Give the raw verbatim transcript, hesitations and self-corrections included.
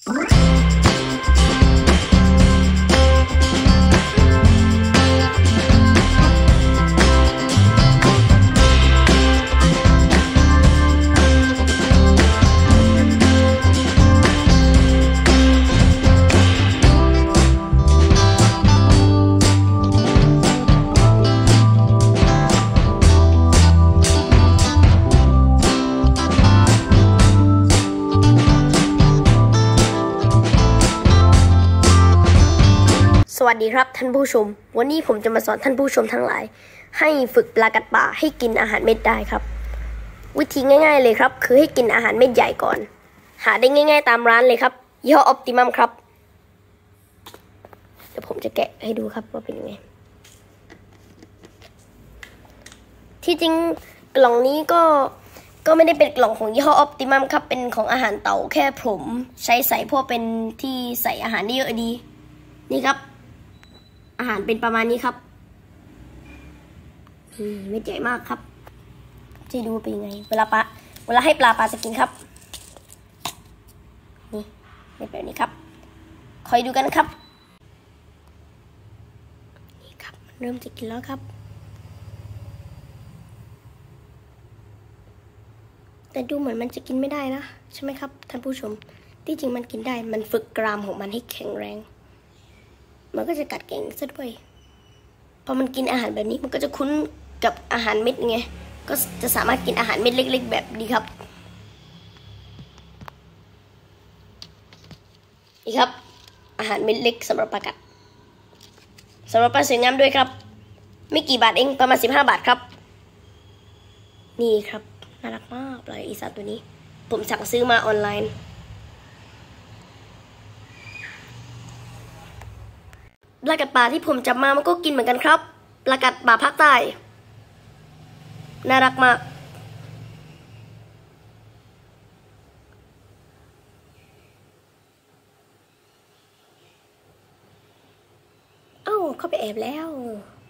สวัสดีครับท่านผู้ชมวันนี้ผมจะมาสอนท่านผู้ชมทั้งหลายให้ฝึกปลากัดป่าให้กินอาหารเม็ดได้ครับวิธีง่ายๆเลยครับคือให้กินอาหารเม็ดใหญ่ก่อนหาได้ง่ายๆตามร้านเลยครับยี่ห้อ Optimum ครับเดี๋ยวผมจะแกะให้ดูครับว่าเป็นยังไงที่จริงกล่องนี้ก็ก็ไม่ได้เป็นกล่องของยี่ห้อ Optimum ครับเป็นของอาหารเต่าแค่ผมใช้ใส่พวกเป็นที่ใส่อาหารได้เยอะดีนี่ครับอาหารเป็นประมาณนี้ครับนี่เม็ดใหญ่มากครับจะดูเป็นยังไงเวลาปลาเวลาให้ปลาปลาจะกินครับนี่เม็ดแบบนี้ครับคอยดูกันครับนี่ครับเริ่มจะกินแล้วครับแต่ดูเหมือนมันจะกินไม่ได้นะใช่ไหมครับท่านผู้ชมที่จริงมันกินได้มันฝึกกรามของมันให้แข็งแรงมันก็จะกัดเก่งซะด้วยพอมันกินอาหารแบบนี้มันก็จะคุ้นกับอาหารเม็ดไงก็จะสามารถกินอาหารเม็ดเล็กๆแบบนี้ครับนี่ครับอาหารเม็ดเล็กสำหรับปลากัดสำหรับปลาสวยงามด้วยครับไม่กี่บาทเองประมาณสิบห้าบาทครับนี่ครับน่ารักมากปลาอีสานตัวนี้ผมสั่งซื้อมาออนไลน์ปลากัดป่าที่ผมจับมามันก็กินเหมือนกันครับปลากัดป่าภาคใต้น่ารักมากเอ้าเข้าไปแอบแล้ว